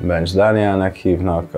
Bencs Dánielnek hívnak,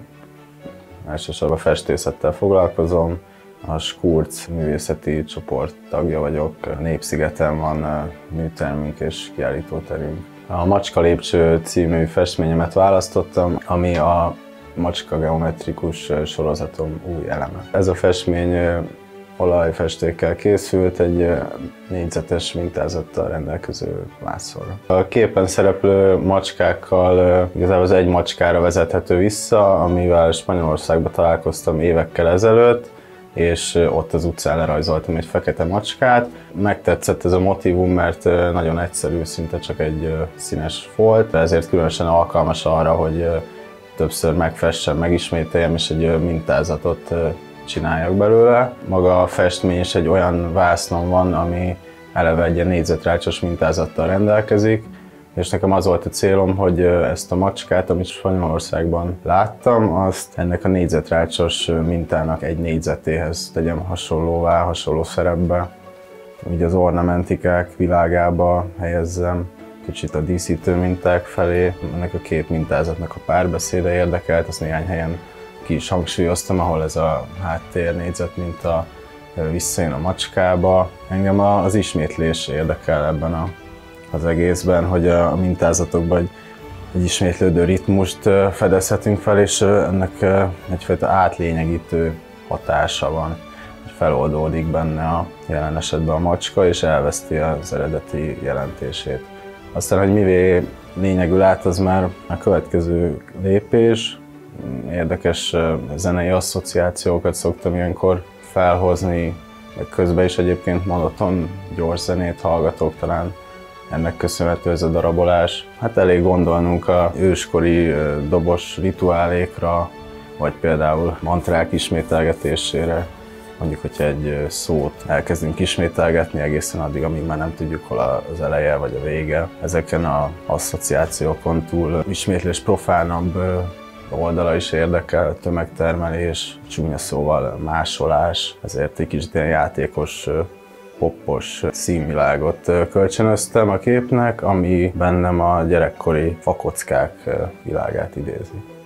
elsősorban festészettel foglalkozom, a Skurc művészeti csoport tagja vagyok. Népszigeten van műtermünk és kiállítóterünk. A Macska lépcső című festményemet választottam, ami a Macska geometrikus sorozatom új eleme. Ez a festmény olajfestékkel készült, egy négyzetes mintázattal rendelkező vászonra. A képen szereplő macskákkal igazából az egy macskára vezethető vissza, amivel Spanyolországban találkoztam évekkel ezelőtt, és ott az utcán lerajzoltam egy fekete macskát. Megtetszett ez a motívum, mert nagyon egyszerű, szinte csak egy színes folt, ezért különösen alkalmas arra, hogy többször megfessem, megismételjem, és egy mintázatot csináljak belőle. Maga a festmény is egy olyan vásznon van, ami eleve egy ilyen négyzetrácsos mintázattal rendelkezik, és nekem az volt a célom, hogy ezt a macskát, amit Spanyolországban láttam, azt ennek a négyzetrácsos mintának egy négyzetéhez tegyem hasonlóvá, hasonló szerepbe. Úgy az ornamentikák világába helyezzem, kicsit a díszítő minták felé. Ennek a két mintázatnak a párbeszéde érdekelt, azt néhány helyen ki is hangsúlyoztam, ahol ez a háttér négyzetminta visszajön a macskába. Engem az ismétlés érdekel ebben az egészben, hogy a mintázatokban egy ismétlődő ritmust fedezhetünk fel, és ennek egyfajta átlényegítő hatása van. Feloldódik benne a jelen esetben a macska, és elveszti az eredeti jelentését. Aztán, hogy mivé lényegül át, az már a következő lépés. Érdekes zenei asszociációkat szoktam ilyenkor felhozni, közben is egyébként monoton, gyors zenét hallgatok, talán ennek köszönhető ez a darabolás. Hát elég gondolnunk a őskori dobos rituálékra, vagy például mantrák ismételgetésére. Mondjuk, hogyha egy szót elkezdünk ismételgetni egészen addig, amíg már nem tudjuk, hol az eleje vagy a vége. Ezeken az asszociációkon túl ismétlés profánabb oldala is érdekel, tömegtermelés, csúnya szóval másolás, ezért egy kicsit ilyen játékos, poppos színvilágot kölcsönöztem a képnek, ami bennem a gyerekkori fakockák világát idézi.